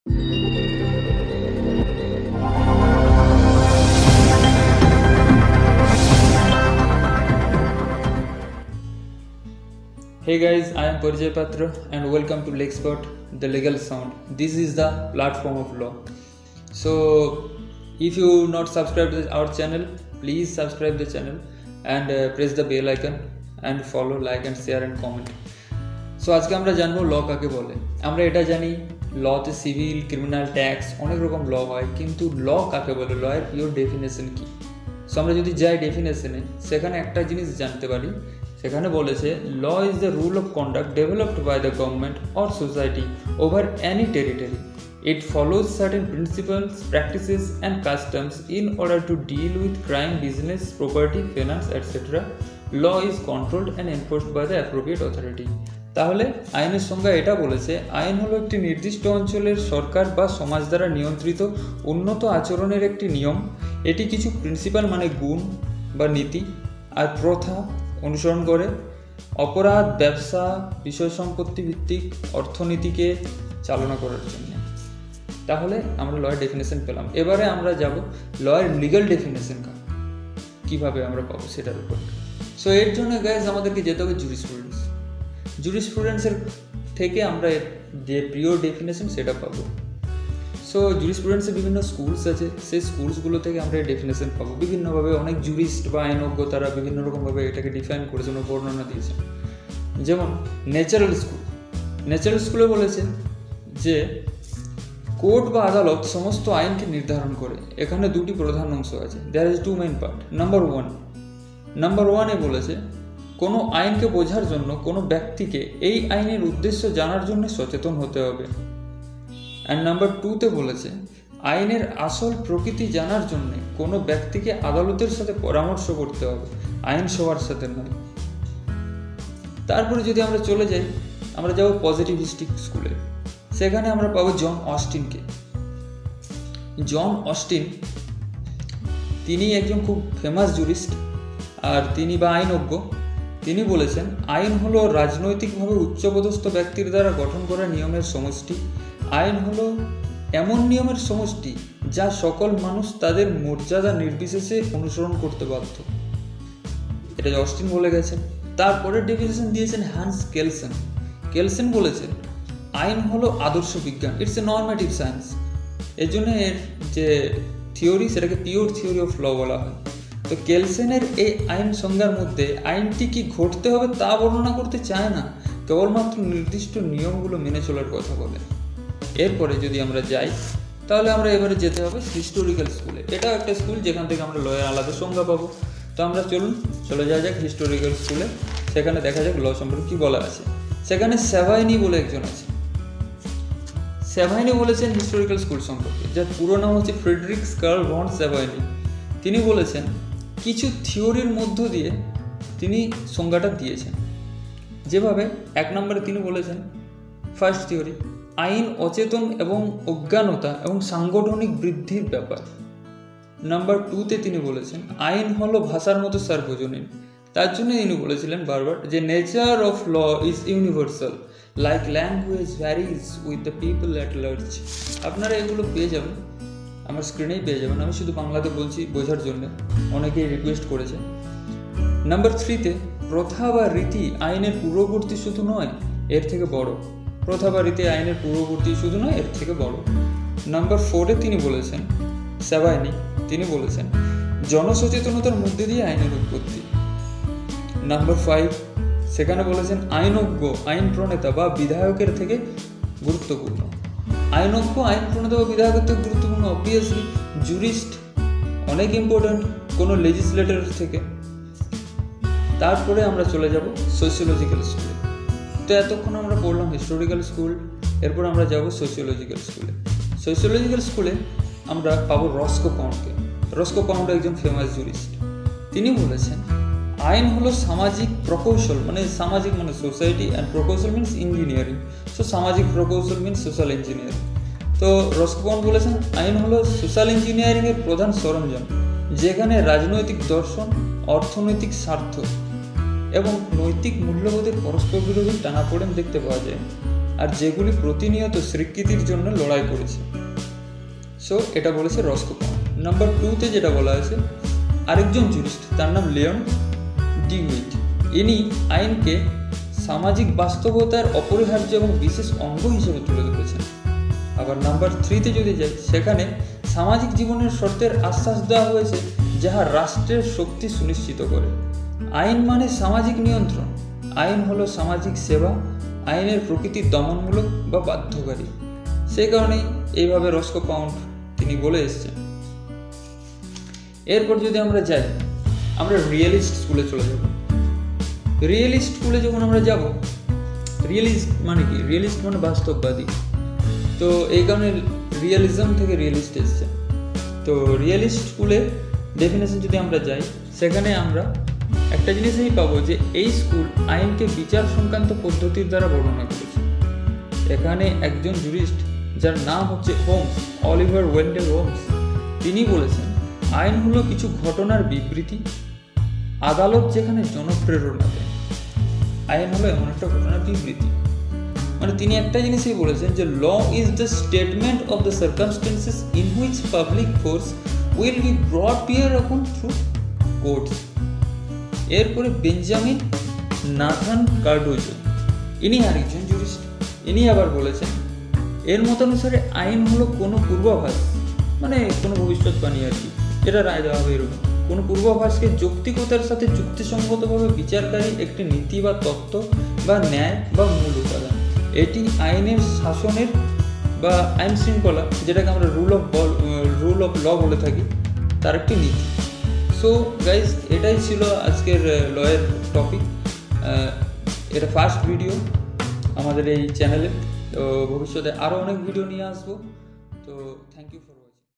Hey guys, I am Parjay Patra and welcome to Lexpert, the legal sound. This is the platform of law. So, if you not subscribed to our channel, please subscribe the channel and press the bell icon and follow, like and share and comment. So আজকে আমরা জানবো ল কাকে বলে। আমরা এটা জানি লতে civil, criminal, tax অনেক রকম ল হয়, কিন্তু ল কাকে বলে, ল এর পিওর ডেফিনেশন কি। সো আমরা যদি যাই ডেফিনেশনে, সেখানে একটা জিনিস জানতে পারি। সেখানে বলেছে law is the rule of conduct developed by the government or society over any territory. It follows certain principles, practices and customs in order to deal with crime, business, property, finance, etc. Law is controlled and enforced by the appropriate authority. তাহলে আইনের সংজ্ঞা এটা বলেছে, আইন হলো একটি নির্দিষ্ট অঞ্চলের সরকার বা সমাজ দ্বারা নিয়ন্ত্রিত উন্নত আচরণের একটি নিয়ম। এটি কিছু প্রিন্সিপাল মানে গুণ বা নীতি আর প্রথা অনুসরণ করে অপরাধ, ব্যবসা, বিষয় সম্পত্তি ভিত্তিক অর্থনীতিকে চালনা করার জন্য। তাহলে আমরা লয়ের ডেফিনেশন পেলাম। এবারে আমরা যাব লয়ের লিগ্যাল ডেফিনেশন কীভাবে আমরা পাবো সেটার উপর। সো এর জন্য গাইজ আমাদেরকে যেতে হবে জুরিসপ্রুডেন্সের থেকে আমরা যে পিওর ডেফিনেশন সেটা পাবো। সো জুরিসপ্রুডেন্সের বিভিন্ন স্কুলস আছে, সেই স্কুলসগুলো থেকে আমরা এই ডেফিনেশন পাবো। বিভিন্নভাবে অনেক জুরিস্ট বা আইনজ্ঞ তারা বিভিন্ন রকমভাবে এটাকে ডিফাইন করেছেন ও বর্ণনা দিয়েছেন। যেমন ন্যাচারাল স্কুলে বলেছে যে কোর্ট বা আদালত সমস্ত আইনকে নির্ধারণ করে। এখানে দুটি প্রধান অংশ আছে, there is two main part. Number ওয়ানে বলেছে কোনো আইনকে বোঝার জন্য কোনো ব্যক্তিকে এই আইনের উদ্দেশ্য জানার জন্য সচেতন হতে হবে। অ্যান্ড নাম্বার টুতে বলেছে আইনের আসল প্রকৃতি জানার জন্য কোনো ব্যক্তিকে আদালতের সাথে পরামর্শ করতে হবে, আইনসভার সাথে নয়। তারপরে যদি আমরা চলে যাই, আমরা যাব পজিটিভিস্টিক স্কুলে। সেখানে আমরা পাবো জন অস্টিন। তিনি একজন খুব ফেমাস জুরিস্ট আর তিনি বা আইনজ্ঞ। তিনি বলেছেন আইন হলো রাজনৈতিকভাবে উচ্চপদস্থ ব্যক্তির দ্বারা গঠন করা নিয়মের সমষ্টি। আইন হলো এমন নিয়মের সমষ্টি যা সকল মানুষ তাদের মর্যাদা নির্বিশেষে অনুসরণ করতে বাধ্য। এটা অস্টিন বলে গেছেন। তারপরে ডেফিনেশন দিয়েছেন হ্যান্স কেলসেন বলেছেন আইন হলো আদর্শ বিজ্ঞান, ইটস এ নর্মেটিভ সায়েন্স। এর জন্য এর যে থিওরি সেটাকে পিওর থিওরি অফ ল বলা হয়। তো কেলসেনের এই আইন সংজ্ঞার মধ্যে আইনটি কি ঘটতে হবে তা বর্ণনা করতে চায় না, কেবলমাত্র নির্দিষ্ট নিয়মগুলো মেনে চলার কথা বলে। এরপরে যদি আমরা যাই, তাহলে আমরা এবারে যেতে হবে হিস্টোরিক্যাল স্কুলে। এটাও একটা স্কুল যেখান থেকে আমরা লয়ের আলাদা সংজ্ঞা পাবো। তো আমরা চলে যাওয়া যাক হিস্টোরিক্যাল স্কুলে। সেখানে দেখা যাক ল সম্পর্কে কী বলা আছে। সেখানে স্যাভাইনি বলে একজন আছে। স্যাভাইনি বলেছেন হিস্টোরিক্যাল স্কুল সম্পর্কে, যার পুরো নাম হচ্ছে ফ্রেডরিক কার্ল ভন স্যাভাইনি। তিনি বলেছেন কিছু থিওরির মধ্য দিয়ে তিনি সংজ্ঞাটা দিয়েছেন। যেভাবে 1 নম্বরে তিনি বলেছেন ফার্স্ট থিওরি, আইন অচেতন এবং অজ্ঞানতা এবং সাংগঠনিক বৃদ্ধির ব্যাপার। নাম্বার 2তে তিনি বলেছেন আইন হলো ভাষার মতো সার্বজনীন। তার জন্য তিনি বলেছিলেন বারবার যে nature of law is universal, like language varies with the people at large. আপনারা এগুলো পেয়ে যাবেন, আমার স্ক্রিনেই পেয়ে যাবেন। আমি শুধু বাংলাতে বলছি বোঝার জন্য, অনেকেই রিকোয়েস্ট করেছে। নাম্বার 3তে প্রথা বা রীতি আইনের পূর্ববর্তী শুধু নয়, এর থেকে বড়। প্রথা বা রীতি আইনের পূর্ববর্তী শুধু নয়, এর থেকে বড়। নাম্বার 4এ তিনি বলেছেন তিনি বলেছেন জনসচেতনতার মধ্যে দিয়ে আইনের উৎপত্তি। নাম্বার 5 সেখানে বলেছেন আইনজ্ঞ আইন প্রণেতা বা বিধায়কের থেকে গুরুত্বপূর্ণ। আইনজ্ঞ আইন প্রণেতা বা বিধায়কের থেকে গুরুত্বপূর্ণ, অবভিয়াসলি জুরিস্ট অনেক ইম্পর্ট্যান্ট কোনো লেজিসলেটরের থেকে। তারপরে আমরা চলে যাব সোশিওলজিক্যাল স্কুলে। তো এতক্ষণ আমরা পড়লাম হিস্টোরিক্যাল স্কুল, এরপর আমরা যাব সোশিওলজিক্যাল স্কুলে আমরা পাবো রস্কো পাউন্ড একজন ফেমাস জুরিস্ট। তিনি বলেছেন আইন হলো সামাজিক প্রকৌশল, মানে সামাজিক মানে সোসাইটি, অ্যান্ড প্রকৌশল মিনস ইঞ্জিনিয়ারিং। সো সামাজিক প্রকৌশল মিনস সোশ্যাল ইঞ্জিনিয়ারিং। তো রস্কো পাউন্ড বলেছেন আইন হলো সোশ্যাল ইঞ্জিনিয়ারিংয়ের প্রধান সরঞ্জাম, যেখানে রাজনৈতিক দর্শন, অর্থনৈতিক স্বার্থ এবং নৈতিক মূল্যবোধের পরস্পর বিরোধী টানাপোড়েন দেখতে পাওয়া যায়। আর যেগুলি প্রতিনিয়ত স্বীকৃতির জন্য লড়াই করেছে। সো এটা বলেছে রস্কো পাউন্ড। নাম্বার 2-তে যেটা বলা আছে, আরেকজন জুরিস্ট, তার নাম লিওন ডিউইট। ইনি আইনকে সামাজিক বাস্তবতার অপরিহার্য এবং বিশেষ অঙ্গ হিসেবে তুলে ধরেছেন। আবার নাম্বার 3-তে যদি যাই, সেখানে সামাজিক জীবনের শর্তের আশ্বাস দেওয়া হয়েছে যাহা রাষ্ট্রের শক্তি সুনিশ্চিত করে। আইন মানে সামাজিক নিয়ন্ত্রণ, আইন হলো সামাজিক সেবা, আইনের প্রকৃতি দমনমূলক বা বাধ্যকারী। সেই কারণেই এইভাবে রস্কো পাউন্ড তিনি বলে এসছেন। এরপর যদি আমরা যাই, আমরা রিয়েলিস্ট স্কুলে চলে যাব। রিয়েলিস্ট স্কুলে যখন আমরা যাব, রিয়েলিস্ট মানে কি? রিয়েলিস্ট মানে বাস্তববাদী। তো এই কারণে রিয়েলিজম থেকে রিয়েলিস্ট এসছে। তো রিয়েলিস্ট স্কুলের ডেফিনেশন যদি আমরা যাই, সেখানে আমরা একটা জিনিসই পাবো যে এই স্কুল আইনকে বিচার সংক্রান্ত পদ্ধতির দ্বারা বর্ণনা করেছে। এখানে একজন জুরিস্ট, যার নাম হচ্ছে হোমস, অলিভার ওয়েন্ডেল হোমস, তিনি বলেছেন আইন হলো কিছু ঘটনার বিবৃতি, আদালত যেখানে জনপ্রেরণা দেয়। আইন হলো এমন একটা ঘটনার বিবৃতি। মানে তিনি একটা জিনিসই বলেছেন যে law is the statement of the circumstances in which public force will be brought bear upon through courts. এরপরে বেঞ্জামিন নাথান কার্ডোজো, ইনি আরেকজন জুরিস্ট, ইনি আবার বলেছেন এর মতানুসারে আইন হলো কোনো পূর্বাভাস, মানে কোনো ভবিষ্যৎবাণী আর কি, যেটা রায় দেওয়া হবে এরকম কোনো পূর্বাভাসকে যৌক্তিকতার সাথে যুক্তিসঙ্গতভাবে বিচারকারী একটি নীতি বা তত্ত্ব বা ন্যায় বা মূল উপাদান। এটি আইনের শাসনের বা আইন শৃঙ্খলা, যেটাকে আমরা রুল অফ ল বলে থাকি, তার একটি নীতি। সো গাইজ, এটাই ছিল আজকের লয়ের টপিক। এটা ফার্স্ট ভিডিও আমাদের এই চ্যানেলে। তো ভবিষ্যতে আরও অনেক ভিডিও নিয়ে আসবো। তো থ্যাংক ইউ ফর